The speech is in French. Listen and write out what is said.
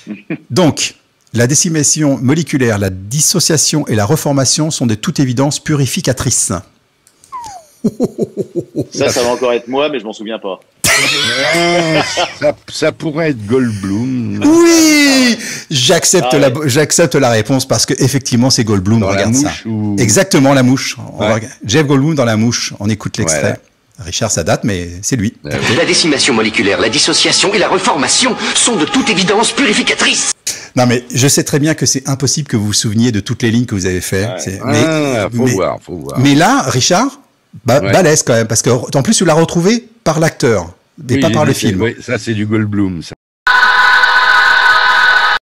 Donc, la décimation moléculaire, la dissociation et la reformation sont de toute évidence purificatrices. Ça va encore être moi, mais je m'en souviens pas. Ça pourrait être Goldblum. Oui, j'accepte la réponse parce que effectivement c'est Goldblum. Dans regarde la ça. mouche ou... Exactement, la mouche. Ouais. Jeff Goldblum dans La Mouche. On écoute l'extrait. Voilà. Richard, ça date, mais c'est lui. La décimation moléculaire, la dissociation et la reformation sont de toute évidence purificatrices. Non, mais je sais très bien que c'est impossible que vous vous souveniez de toutes les lignes que vous avez fait. Ouais. Faut voir. Mais là, Richard, balèze quand même, parce que en plus tu l'as retrouvé par l'acteur, et pas par le film. Oui, ça c'est du Goldblum. Ça.